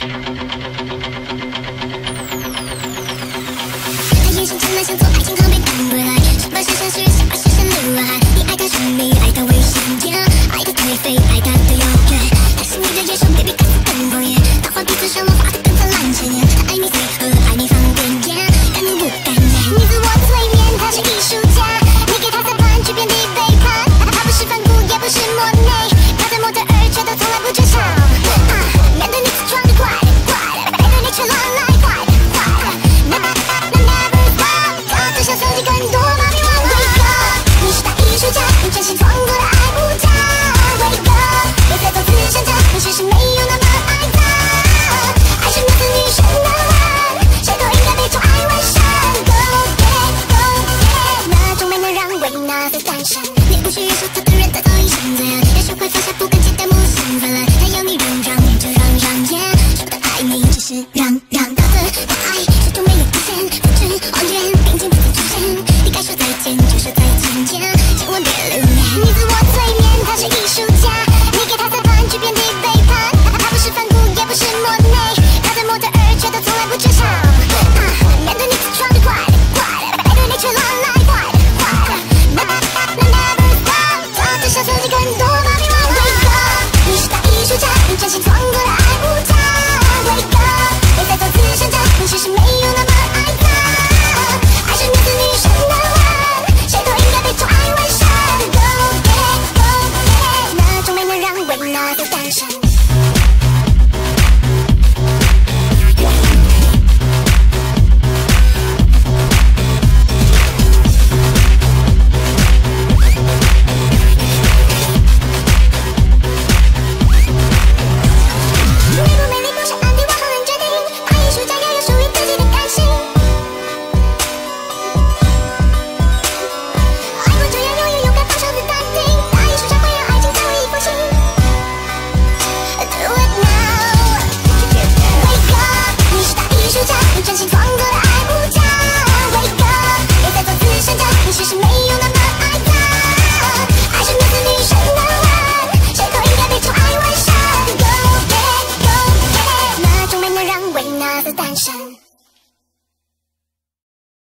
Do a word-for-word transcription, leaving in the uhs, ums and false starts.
眼神灿烂，像做爱情，可被挡回来。想把想象是想把想象流了汗。你爱他神秘，爱他危险，爱他颓废，爱他的遥远。他是你的野兽 ，baby 更似更狂野。大话彼此上了，画得更灿烂鲜艳。他爱你随和，爱你放电焰，敢怒不敢言。你自我催眠，他是艺术家。你给他裁判，却遍地背叛。他不是反骨，也不是魔内，他在模特儿，却都从来不缺少。啊，面对你自装的怪怪，背对你却乱来坏坏。那那那 never stop， 他只想收集更多妈咪娃娃。Wake up， 你是大艺术家，用真心创作的爱无价。Wake up， 别再做慈善家，你其实没有那么爱他。爱是来自女生的吻，谁都应该被宠爱为生。Go get go get， 那种美能让维纳斯诞生。你不需要说他的人，他早已选择，也学会放下不敢期待，无限泛滥。